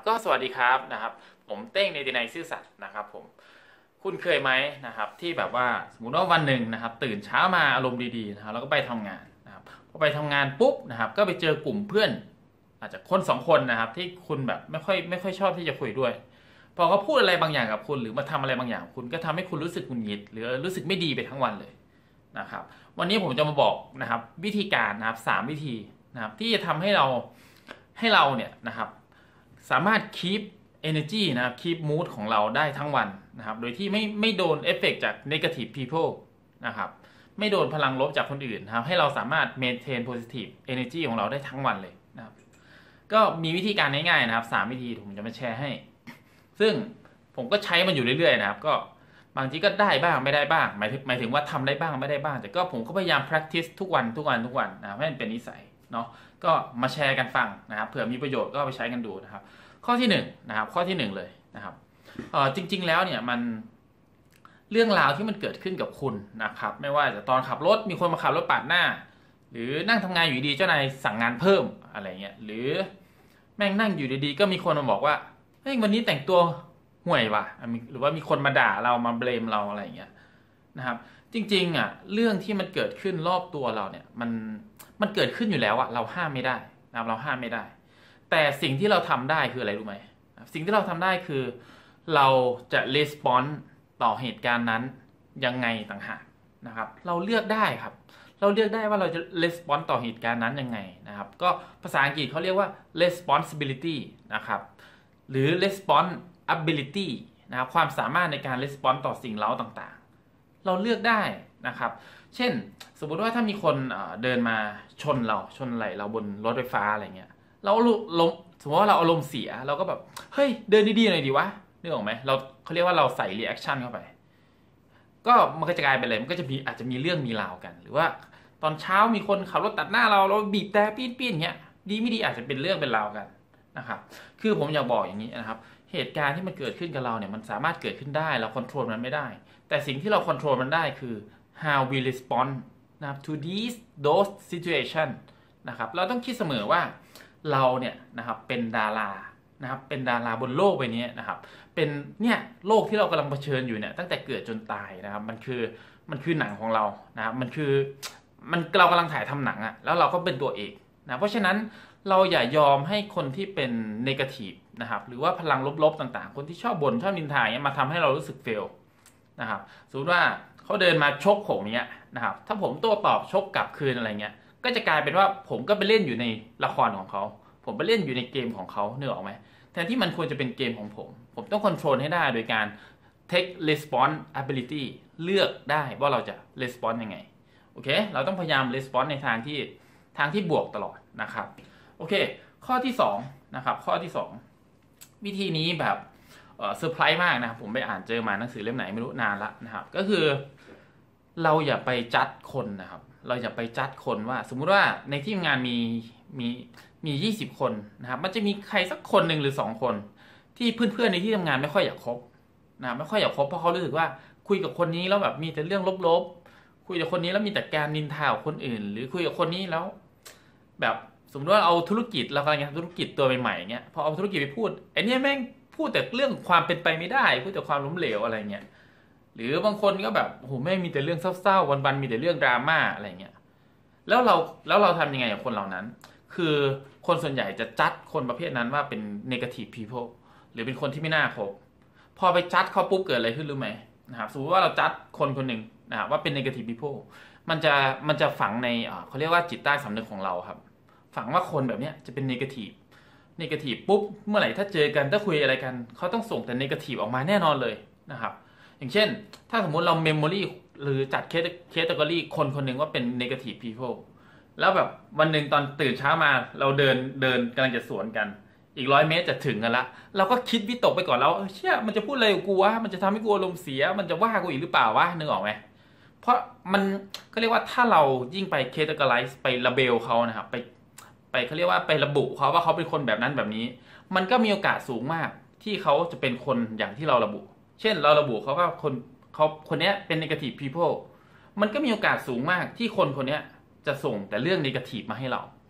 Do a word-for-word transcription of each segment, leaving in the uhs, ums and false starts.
ก็สวัสดีครับนะครับผมเต้งในดีไนซื่อสัตย์นะครับผมคุณเคยไหมนะครับที่แบบว่าสมมติว่าวันหนึ่งนะครับตื่นเช้ามาอารมณ์ดีๆนะครับแล้วก็ไปทำงานนะครับพอไปทำงานปุ๊บนะครับก็ไปเจอกลุ่มเพื่อนอาจจะคนสองคนนะครับที่คุณแบบไม่ค่อยไม่ค่อยชอบที่จะคุยด้วยพอเขาพูดอะไรบางอย่างกับคุณหรือมาทำอะไรบางอย่างคุณก็ทำให้คุณรู้สึกหงุดหงิดหรือรู้สึกไม่ดีไปทั้งวันเลยนะครับวันนี้ผมจะมาบอกนะครับวิธีการนะครับสามวิธีนะครับที่จะทำให้เราให้เราเนี่ยนะครับสามารถ keep energy นะครับ keep mood ของเราได้ทั้งวันนะครับโดยที่ไม่ไม่โดนเอฟเฟกต์จาก negative people นะครับไม่โดนพลังลบจากคนอื่นนะครับให้เราสามารถ maintain positive energy ของเราได้ทั้งวันเลยนะครับก็มีวิธีการง่ายๆนะครับสามวิธีผมจะมาแชร์ให้ซึ่งผมก็ใช้มันอยู่เรื่อยๆนะครับก็บางทีก็ได้บ้างไม่ได้บ้างหมายถึงหมายถึงว่าทำได้บ้างไม่ได้บ้างแต่ก็ผมก็พยายาม practice ทุกวันทุกวันทุกวันนะให้มันเป็นนิสัยเนาะก็มาแชร์กันฟังนะครับเผื่อมีประโยชน์ก็ไปใช้กันดูนะครับข้อที่หนึ่งนะครับข้อที่หนึ่งเลยนะครับเออจริงๆแล้วเนี่ยมันเรื่องราวที่มันเกิดขึ้นกับคุณนะครับไม่ว่าจะตอนขับรถมีคนมาขับรถปาดหน้าหรือนั่งทำงานอยู่ดีเจ้านายสั่งงานเพิ่มอะไรเงี้ยหรือแม่งนั่งอยู่ดีๆก็มีคนมาบอกว่าเฮ้ยวันนี้แต่งตัวห่วยว่ะหรือว่ามีคนมาด่าเรามาเบลมเราอะไรเงี้ยนะครับจริงๆอ่ะเรื่องที่มันเกิดขึ้นรอบตัวเราเนี่ยมันมันเกิดขึ้นอยู่แล้วอ่ะเราห้ามไม่ได้นะครับเราห้ามไม่ได้แต่สิ่งที่เราทำได้คืออะไรรู้ไหมสิ่งที่เราทำได้คือเราจะ respond ต่อเหตุการณ์นั้นยังไงต่างหากนะครับเราเลือกได้ครับเราเลือกได้ว่าเราจะ respond ต่อเหตุการณ์นั้นยังไงนะครับก็ภาษาอังกฤษเขาเรียกว่า responsibility นะครับหรือ response ability นะครับความสามารถในการ respond ต่อสิ่งเร้าต่างๆเราเลือกได้นะครับเช่นสมมุติว่าถ้ามีคนเดินมาชนเราชนไหลเราบนรถไฟฟ้าอะไรเงี้ยเราลมสมมติว่าเราอารมณ์เสียเราก็แบบเฮ้ยเดินดีๆหน่อยดีวะนึกออกไหมเราเขาเรียกว่าเราใส่ reaction เข้าไปก็มันก็จะกลายเป็นอะไรมันก็จะมีอาจจะมีเรื่องมีราวกันหรือว่าตอนเช้ามีคนขับรถตัดหน้าเราเราบีบแต่ปีนๆเงี้ยดีไม่ดีอาจจะเป็นเรื่องเป็นราวกันนะครับคือผมอยากบอกอย่างนี้นะครับเหตุการณ์ที่มันเกิดขึ้นกับเราเนี่ยมันสามารถเกิดขึ้นได้เราควบคุมมันไม่ได้แต่สิ่งที่เราควบคุมมันได้คือ how we respond นะครับ to these those situation นะครับเราต้องคิดเสมอว่าเราเนี่ยนะครับเป็นดารานะครับเป็นดาราบนโลกใบนี้นะครับเป็นเนี่ยโลกที่เรากำลังเผชิญอยู่เนี่ยตั้งแต่เกิดจนตายนะครับมันคือมันคือหนังของเรานะครับมันคือมันเรากำลังถ่ายทำหนังอะแล้วเราก็เป็นตัวเอกนะเพราะฉะนั้นเราอย่ายอมให้คนที่เป็นเนกาทีฟนะครับหรือว่าพลังลบๆต่างๆคนที่ชอบบ่นชอบนินทาเนี่ยมาทำให้เรารู้สึกเฟลนะครับสมมติว่าเขาเดินมาชกผมเนี้ยนะครับถ้าผมโต้ตอบชกกลับคืนอะไรเงี้ยก็จะกลายเป็นว่าผมก็ไปเล่นอยู่ในละครของเขาผมไปเล่นอยู่ในเกมของเขาเนื้อออกไหมแทนที่มันควรจะเป็นเกมของผมผมต้องควบคุมให้ได้โดยการ take response ability เลือกได้ว่าเราจะ respond ยังไงโอเคเราต้องพยายาม respond ในทางที่ทางที่บวกตลอดนะครับโอเคข้อที่สองนะครับข้อที่สองวิธีนี้แบบเซอร์ไพรส์มากนะครับผมไปอ่านเจอมาหนังสือเล่มไหนไม่รู้นานละนะครับก็คือเราอย่าไปจัดคนนะครับเราอย่าไปจัดคนว่าสมมุติว่าในที่ทำงานมีมีมียี่สิบคนนะครับมันจะมีใครสักคนหนึ่งหรือสองคนที่เพื่อนๆในที่ทำงานไม่ค่อยอยากคบนะไม่ค่อยอยากคบเพราะเขารู้สึกว่าคุยกับคนนี้แล้วแบบมีแต่เรื่องลบๆคุยกับคนนี้แล้วมีแต่การนินทาของคนอื่นหรือคุยกับคนนี้แล้วแบบสมมติว่าเอาธุรกิจเรากำลังทำธุรกิจตัวใหม่ๆเงี้ยพอเอาธุรกิจไปพูดไอ้นี่แม่งพูดแต่เรื่องความเป็นไปไม่ได้พูดแต่ความล้มเหลวอะไรเงี้ยหรือบางคนก็แบบโอ้โหแม่งมีแต่เรื่องเศร้าๆวันๆมีแต่เรื่องดราม่าอะไรเงี้ยแล้วเราแล้วเราทำยังไงกับคนเหล่านั้นคือคนส่วนใหญ่จะจัดคนประเภทนั้นว่าเป็น negative people หรือเป็นคนที่ไม่น่าคบพอไปจัดเขาปุ๊บเกิดอะไรขึ้นรู้ไหมนะครับสมมติว่าเราจัดคนคนหนึ่งนะครับว่าเป็น negative people มันจะมันจะฝังในเขาเรียกว่าจิตใต้สำนึกของเราครับฝังว่าคนแบบนี้จะเป็น negative negative ปุ๊บเมื่อไหร่ถ้าเจอกันถ้าคุยอะไรกันเขาต้องส่งแต่ negative ออกมาแน่นอนเลยนะครับอย่างเช่นถ้าสมมุติเรา memory หรือจัด category คนคนหนึ่งว่าเป็น negative peopleแล้วแบบวันหนึ่งตอนตื่นเช้ามาเราเดินเดินกำลังจะสวนกันอีกร้อยเมตรจะถึงกันละเราก็คิดวิตกไปก่อนแล้วเชี่ยมันจะพูดอะไรกับกูวะมันจะทำให้กูอารมณ์เสียมันจะว่ากูอีกหรือเปล่าวะนึกออกไหมเพราะมันก็เรียกว่าถ้าเรายิ่งไป categorize ไป label เขานะครับไปไปเขาเรียกว่าไประบุเขาว่าเขาเป็นคนแบบนั้นแบบนี้มันก็มีโอกาสสูงมากที่เขาจะเป็นคนอย่างที่เราระบุเช่นเราระบุเขาว่าคนเขาคนนี้เป็น negative people มันก็มีโอกาสสูงมากที่คนคนนี้จะส่งแต่เรื่องเนกาทีฟมาให้เรา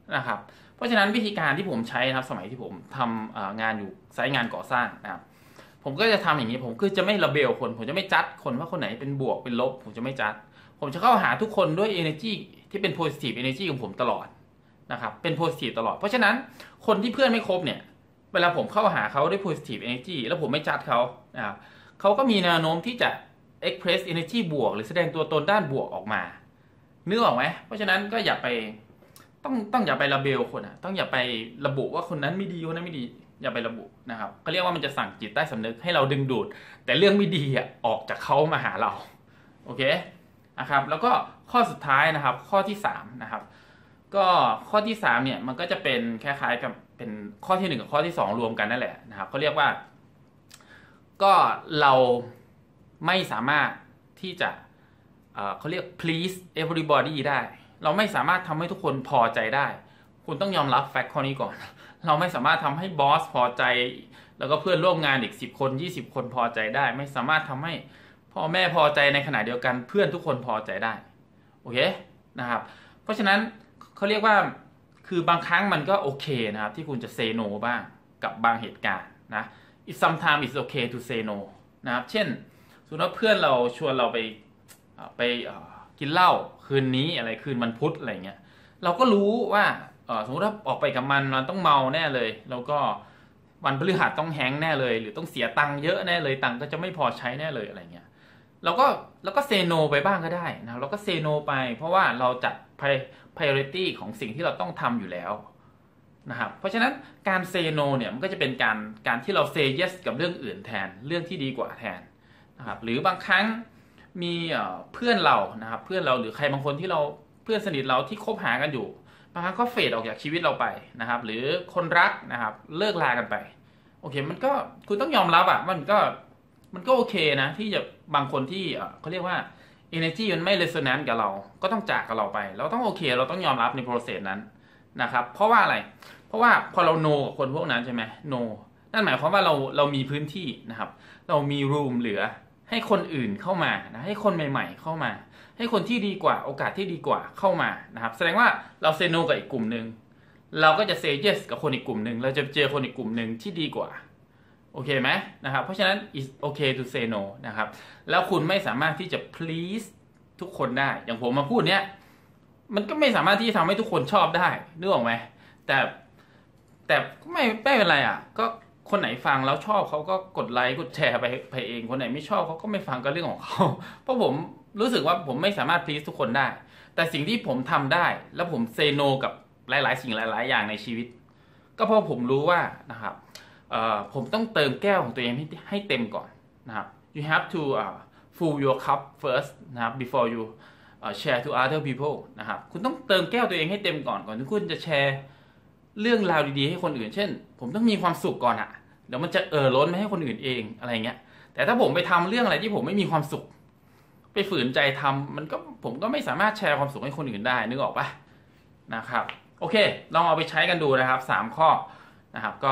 นะครับเพราะฉะนั้นวิธีการที่ผมใช้นะครับสมัยที่ผมทำงานอยู่ไซต์งานก่อสร้างนะครับผมก็จะทำอย่างนี้ผมคือจะไม่ระเบลคนผมจะไม่จัดคนว่าคนไหนเป็นบวกเป็นลบผมจะไม่จัดผมจะเข้าหาทุกคนด้วย energy ที่เป็น positive energy ของผมตลอดนะครับเป็น positive ตลอดเพราะฉะนั้นคนที่เพื่อนไม่ครบเนี่ยเวลาผมเข้าหาเขาด้วย positive energy แล้วผมไม่จัดเขานะครับเขาก็มีแนวโน้มที่จะ express energy บวกหรือแสดงตัวตนด้านบวกออกมานึกออกไหมเพราะฉะนั้นก็อย่าไปต้องต้องอย่าไประเบลคนอ่ะต้องอย่าไประบุว่าคนนั้นไม่ดีคนนั้นไม่ดีอย่าไประบุนะครับเขาเรียกว่ามันจะสั่งจิตใต้สำนึกให้เราดึงดูดแต่เรื่องไม่ดีอ่ะออกจากเขามาหาเราโอเคนะครับแล้วก็ข้อสุดท้ายนะครับข้อที่สามนะครับก็ข้อที่สามเนี่ยมันก็จะเป็นคล้ายๆกับเป็นข้อที่หนึ่งกับข้อที่สองรวมกันนั่นแหละนะครับเขาเรียกว่าก็เราไม่สามารถที่จะเขาเรียก please everybody ได้เราไม่สามารถทำให้ทุกคนพอใจได้คุณต้องยอมรับแฟกต์ข้อนี้ก่อนเราไม่สามารถทำให้บอสพอใจแล้วก็เพื่อนร่วมงานอีกสิบคนยี่สิบคนพอใจได้ไม่สามารถทำให้พ่อแม่พอใจในขณะเดียวกันเพื่อนทุกคนพอใจได้โอเคนะครับเพราะฉะนั้นเขาเรียกว่าคือบางครั้งมันก็โอเคนะครับที่คุณจะ say no บ้างกับบางเหตุการณ์นะ it sometimes it's okay to say no นะครับเช่นสมมติว่าเพื่อนเราชวนเราไปไปกินเหล้าคืนนี้อะไรคืนวันพุธอะไรเงี้ยเราก็รู้ว่าสมมติว่าออกไปกับมันมันต้องเมาแน่เลยแล้วก็วันพฤหัสต้องแฮงแน่เลยหรือต้องเสียตังค์เยอะแน่เลยตังค์ก็จะไม่พอใช้แน่เลยอะไรเงี้ยเราก็เราก็เซโนไปบ้างก็ได้นะเราก็เซโนไปเพราะว่าเราจัด priority ของสิ่งที่เราต้องทำอยู่แล้วนะครับเพราะฉะนั้นการเซโนเนี่ยมันก็จะเป็นการการที่เราเซเยสกับเรื่องอื่นแทนเรื่องที่ดีกว่าแทนนะครับหรือบางครั้งมีเพื่อนเรานะครับเพื่อนเราหรือใครบางคนที่เราเพื่อนสนิทเราที่คบหากันอยู่บางครั้งก็เฟดออกจากชีวิตเราไปนะครับหรือคนรักนะครับเลิกลากันไปโอเคมันก็คุณต้องยอมรับอ่ะมันก็มันก็โอเคนะที่จะบางคนที่เขาเรียกว่า energy มันไม่ resonance กับเราก็ต้องจากกับเราไปเราต้องโอเคเราต้องยอมรับใน process นั้นนะครับเพราะว่าอะไรเพราะว่าพอเรา no กับคนพวกนั้นใช่ไหม no นั่นหมายความว่าเราเรามีพื้นที่นะครับเรามี room เหลือให้คนอื่นเข้ามานะให้คนใหม่ๆเข้ามาให้คนที่ดีกว่าโอกาสที่ดีกว่าเข้ามานะครับแสดงว่าเราเซโนกับอีกกลุ่มหนึ่งเราก็จะเซเยสกับคนอีกกลุ่มหนึ่งเราจะเจอคนอีกกลุ่มหนึ่งที่ดีกว่าโอเคไหมนะครับเพราะฉะนั้น it's okay to say no นะครับแล้วคุณไม่สามารถที่จะ please ทุกคนได้อย่างผมมาพูดเนี้ยมันก็ไม่สามารถที่จะทำให้ทุกคนชอบได้นึกออกไหมแต่แต่ไม่ไม่เป็นไรอ่ะก็คนไหนฟังแล้วชอบเขาก็กดไลค์กดแชร์ไปไปเองคนไหนไม่ชอบเขาก็ไม่ฟังก็เรื่องของเขาเพราะผมรู้สึกว่าผมไม่สามารถ please ทุกคนได้แต่สิ่งที่ผมทำได้แล้วผมเซโนกับหลายๆสิ่งหลายๆอย่างในชีวิตก็เพราะผมรู้ว่านะครับผมต้องเติมแก้วของตัวเองให้ให้เต็มก่อนนะครับ you have to uh, fill your cup first นะครับ before you uh, share to other people นะครับคุณต้องเติมแก้วตัวเองให้เต็มก่อนก่อนที่คุณจะแชร์เรื่องราวดีๆให้คนอื่นเช่นผมต้องมีความสุขก่อนอะเดี๋ยวมันจะเอ่อล้นมาให้คนอื่นเองอะไรเงี้ยแต่ถ้าผมไปทำเรื่องอะไรที่ผมไม่มีความสุขไปฝืนใจทำมันก็ผมก็ไม่สามารถแชร์ความสุขให้คนอื่นได้นึกออกปะนะครับโอเคลองเอาไปใช้กันดูนะครับสามข้อนะครับก็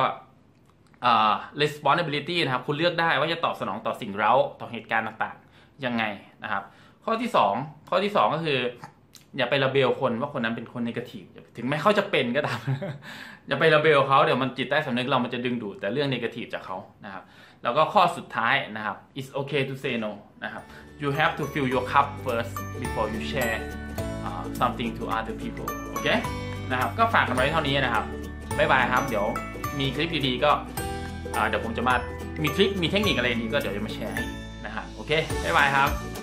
uh, responsibility นะครับคุณเลือกได้ว่าจะตอบสนองต่อสิ่งเร้าต่อเหตุการณ์ต่างๆยังไงนะครับข้อที่สองข้อที่สองก็คืออย่าไประเบลคนว่าคนนั้นเป็นคนเนกาทีฟถึงแม้เขาจะเป็นก็ตามอย่าไประเบลเขาเดี๋ยวมันจิตใต้สำนึกเรามันจะดึงดูดแต่เรื่องเนกาทีฟจากเขานะครับแล้วก็ข้อสุดท้ายนะครับ it's okay to say no นะครับ you have to fill your cup first before you share uh, something to other people โอเคนะครับก็ฝากกันไว้เท่านี้นะครับบ๊ายบายครับเดี๋ยวมีคลิปดีๆก็เดี๋ยวผมจะมามีทริคมีเทคนิคอะไรดีก็เดี๋ยวจะมาแชร์ให้นะฮะโอเคบ๊ายบายครับ